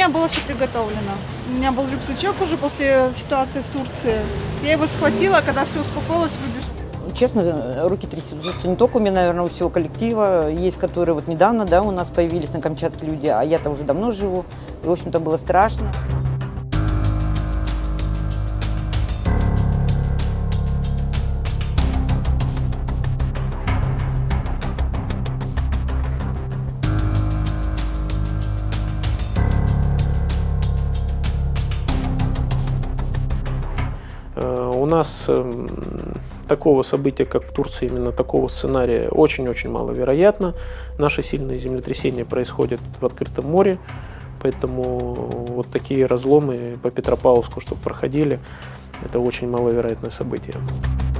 меня было все приготовлено. У меня был рюкзачок уже после ситуации в Турции. Я его схватила, когда все успокоилось, выбежала. Честно, руки трясутся не только у меня, наверное, у всего коллектива. Есть, которые вот недавно, да, у нас появились на Камчатке люди, а я-то уже давно живу. И, в общем-то, было страшно. У нас такого события, как в Турции, именно такого сценария очень-очень маловероятно. Наши сильные землетрясения происходят в открытом море, поэтому вот такие разломы по Петропавловску, чтобы проходили, это очень маловероятное событие.